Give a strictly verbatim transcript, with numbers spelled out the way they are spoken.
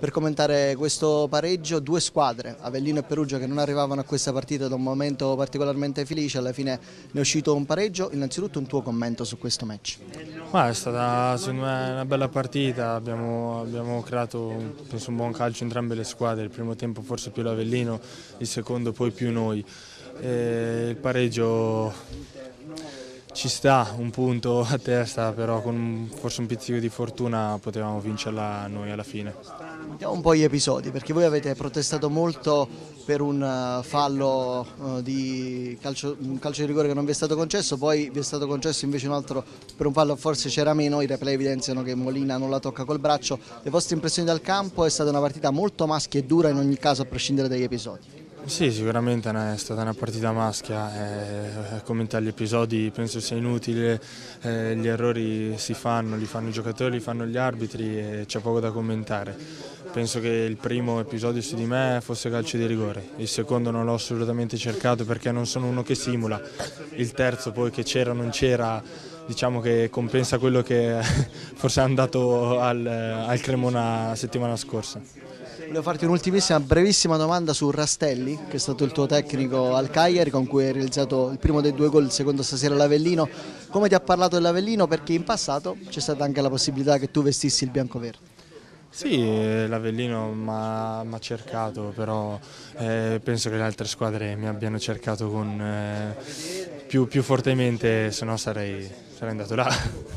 per commentare questo pareggio. Due squadre, Avellino e Perugia, che non arrivavano a questa partita da un momento particolarmente felice, alla fine ne è uscito un pareggio. Innanzitutto un tuo commento su questo match. Ma è stata secondo me una bella partita, abbiamo, abbiamo creato penso, un buon calcio entrambe le squadre, il primo tempo forse più l'Avellino, il secondo poi più noi. E il pareggio ci sta, un punto a testa, però con forse un pizzico di fortuna potevamo vincerla noi alla fine. Vediamo un po' gli episodi, perché voi avete protestato molto per un uh, fallo uh, di calcio, un calcio di rigore che non vi è stato concesso, poi vi è stato concesso invece un altro per un fallo, forse c'era meno. I replay evidenziano che Molina non la tocca col braccio. Le vostre impressioni dal campo? È stata una partita molto maschia e dura in ogni caso, a prescindere dagli episodi. Sì, sicuramente è stata una partita maschia, eh, commentare gli episodi penso sia inutile, eh, gli errori si fanno, li fanno i giocatori, li fanno gli arbitri e c'è poco da commentare. Penso che il primo episodio su di me fosse calcio di rigore, il secondo non l'ho assolutamente cercato perché non sono uno che simula, il terzo poi che c'era o non c'era, diciamo che compensa quello che forse è andato al, al Cremona la settimana scorsa. Volevo farti un'ultimissima, brevissima domanda su Rastelli, che è stato il tuo tecnico al Cagliari, con cui hai realizzato il primo dei due gol, il secondo stasera all'Avellino. Come ti ha parlato dell'Avellino? Perché in passato c'è stata anche la possibilità che tu vestissi il biancoverde. Sì, l'Avellino mi ha cercato, però eh, penso che le altre squadre mi abbiano cercato con, eh, più, più fortemente, se no sarei, sarei andato là.